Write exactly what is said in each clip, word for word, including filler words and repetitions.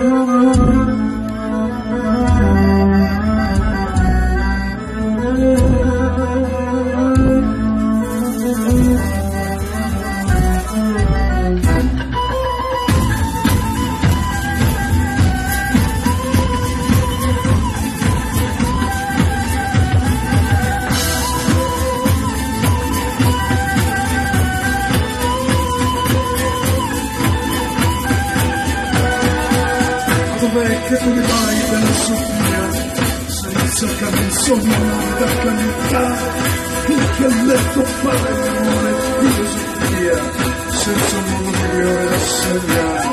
Dov'è che tu ne vai, bella Sofia, senza canzoni da cantare, in che letto fare l'amore, filosofia, senza un modo migliore da sognare.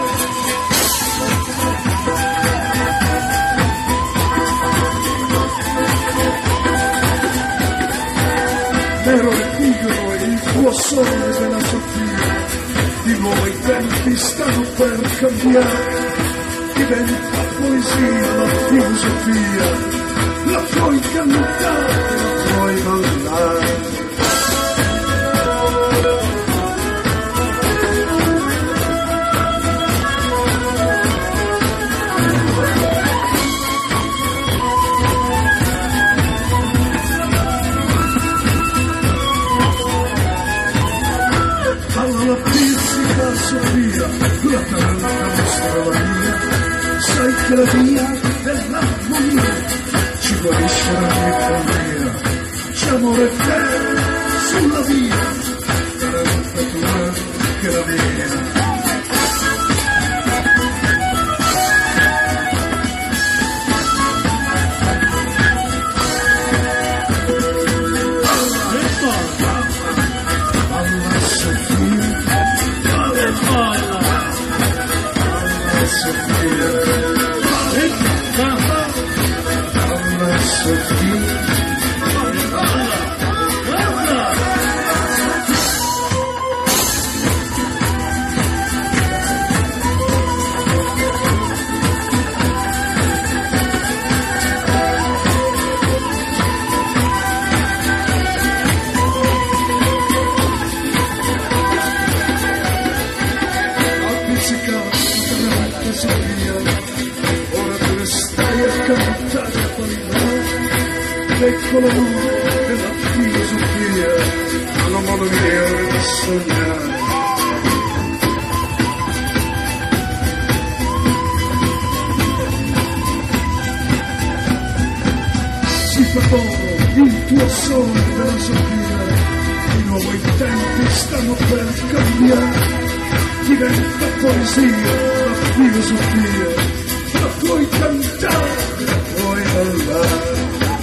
Vero e pigro il tuo sogno, bella Sofia, di nuovo i tempi stanno per cambiare. Diventa poesia la filosofia, la puoi cantare, la puoi ballare. Alla fisica Sofia, la talenta nostra la mia. Sai che la via dell'armonia ci guarisce ogni follia, c'è amore vero sulla via, talenta tua che la via. Alla Sofia, alla Sofia. Ora tu ne stai a cantare poi no, ecco l'amore della filosofia, hanno modo migliore di sognare. Si fa poco il tuo sogno della Sofia, di nuovo i tempi stanno per cambiare. Diventa poesia la filosofia, la puoi cantare, la puoi ballare.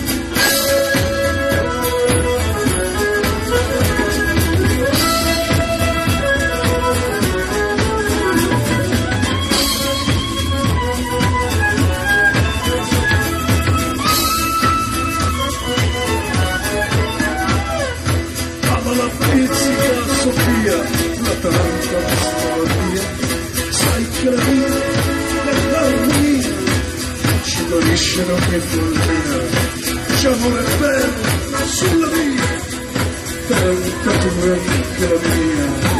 Ama la fisica Sofia, la talenta nostra via, sai che la via dell'armonia ci guarisce ogni follia, c'è amore vero sulla via, talenta tua che la mia.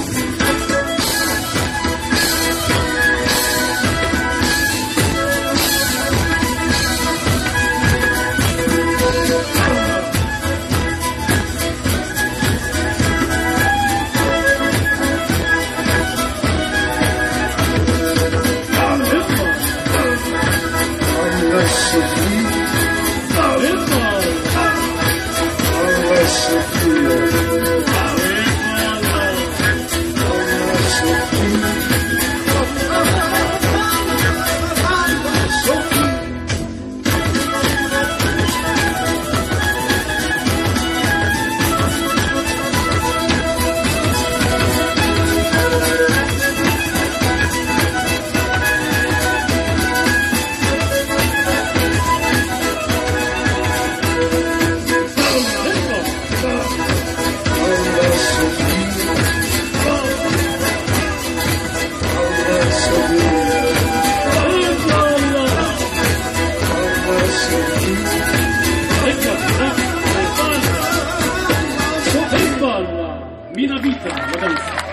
Mina vita, la danza.